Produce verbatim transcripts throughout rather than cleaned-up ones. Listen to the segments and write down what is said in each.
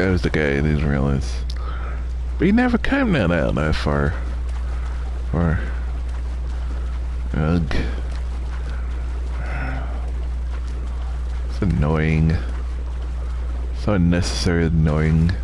That was the guy I didn't realize. But he never came down out that far. Or... Ugh. It's annoying. So unnecessary annoying.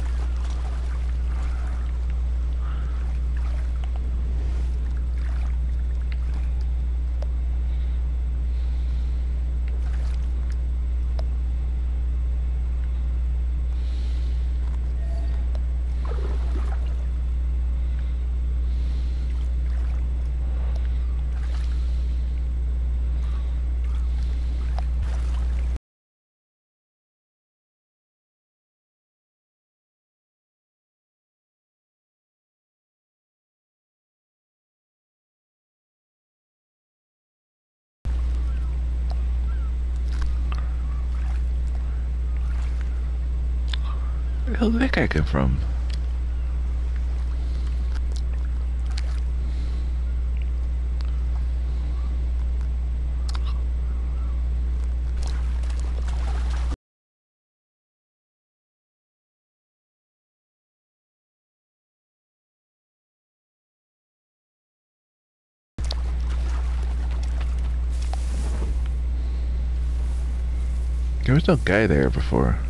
Where the hell did that guy come from? There was no guy there before.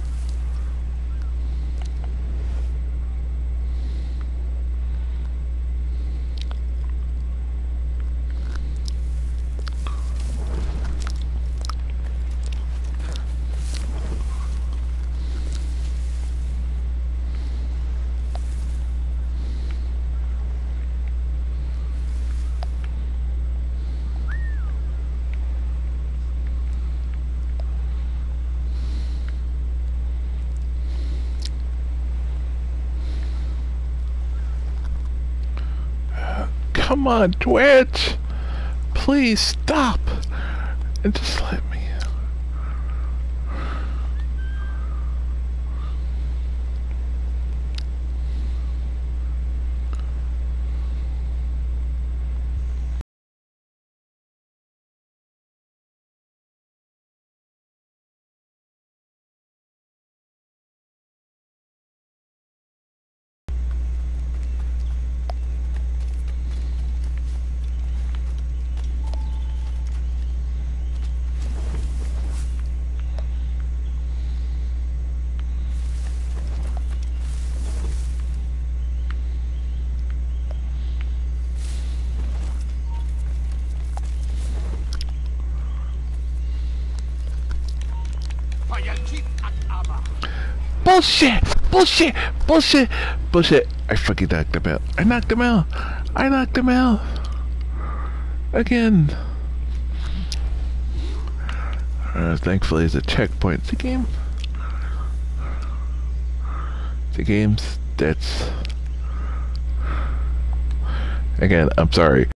Come on, Twitch! Please stop! And just let me... Bullshit! Bullshit! Bullshit! Bullshit! I fucking knocked him out. I knocked him out! I knocked him out! Again! Uh, thankfully it's a checkpoint. It's a game. The game's... that's... Again, I'm sorry.